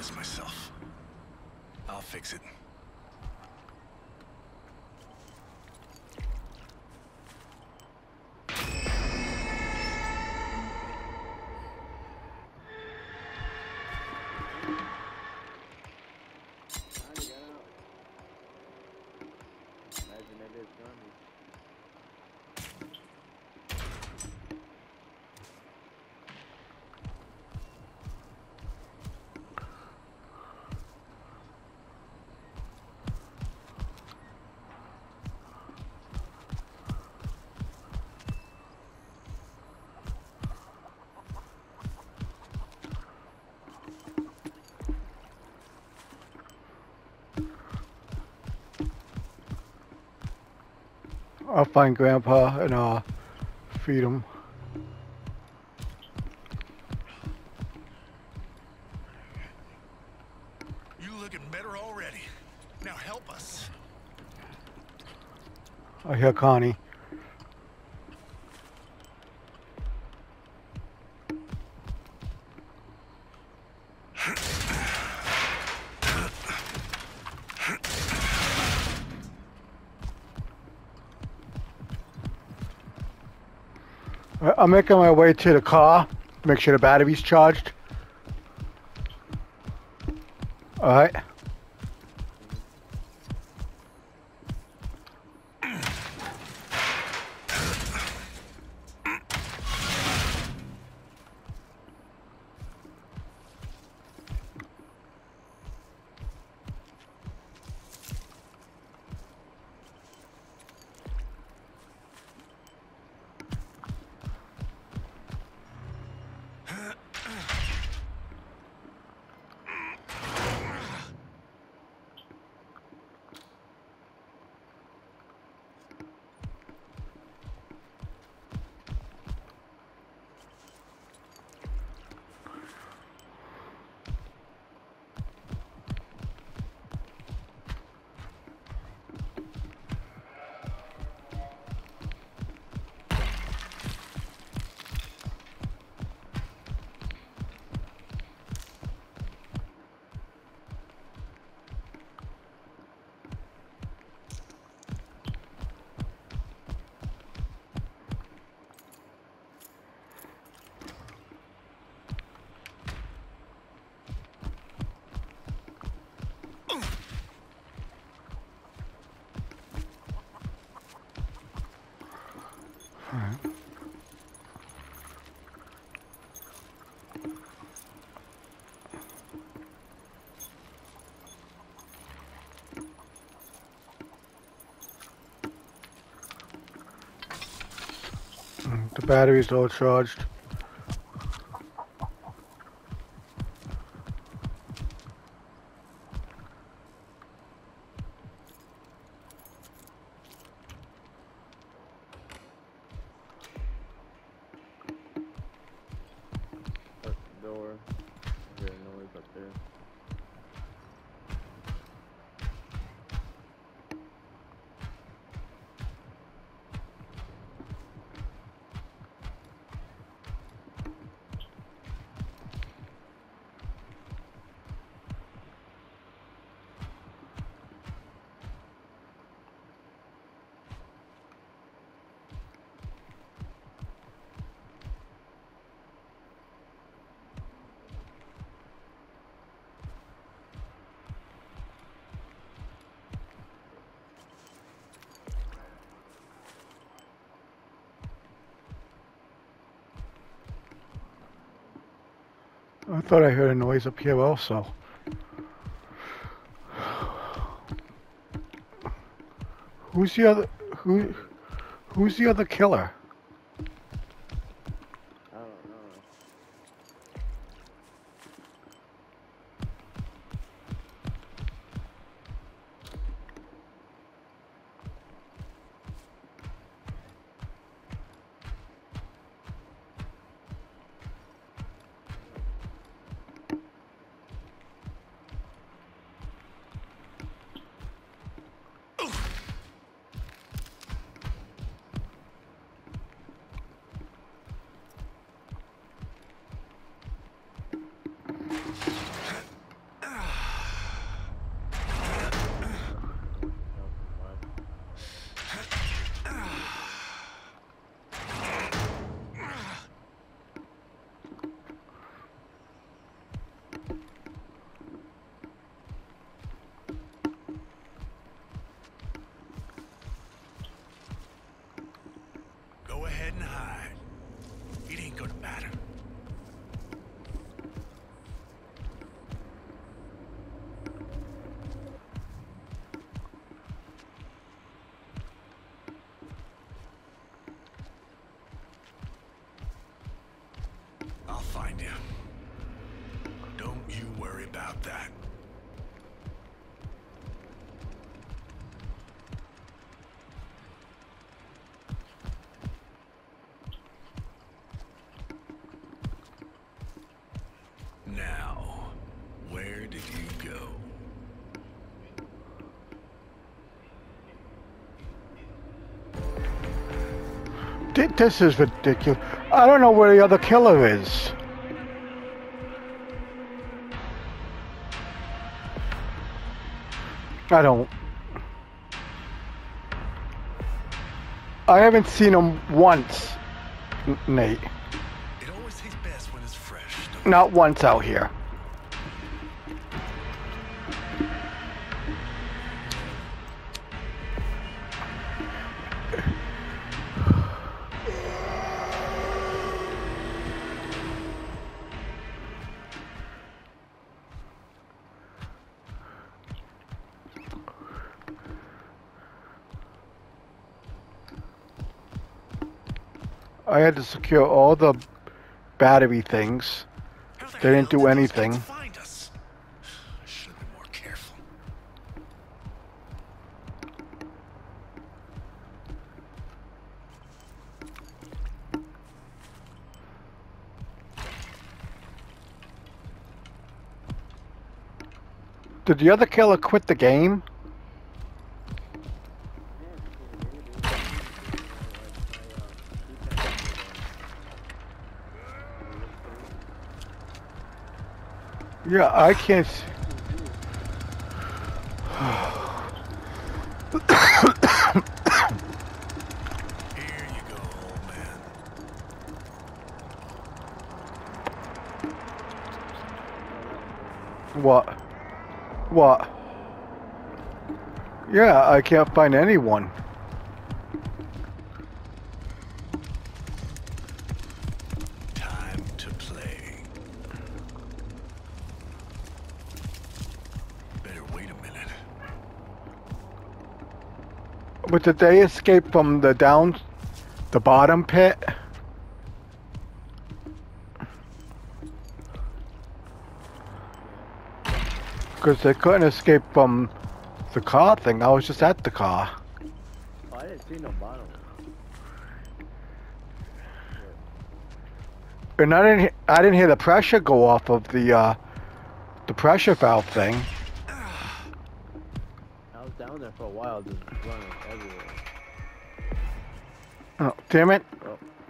this myself. I'll fix it. I'll find Grandpa and feed him. You looking better already. Now help us. I hear Connie. I'm making my way to the car. Make sure the battery's charged. Alright. The battery's all charged. Door. I hear a noise up there. I thought I heard a noise up here also. Who's the other who's the other killer? I don't know. worry about that. Now, where did you go? This is ridiculous. I don't know where the other killer is. I haven't seen him once, Nate. It always tastes best when it's fresh. Not once out here. I had to secure all the battery things. They didn't do anything. Find us. I should have been more careful. Did the other killer quit the game? Yeah, I can't see. Here you go, old man. What? What? Yeah, I can't find anyone. Time to play. Better wait a minute. But did they escape from the bottom pit? Because they couldn't escape from the car thing. I was just at the car. Oh, I didn't see no bottom. And I didn't hear the pressure go off of the pressure valve thing. I was down there for a while, just running everywhere. Oh, damn it. Oh.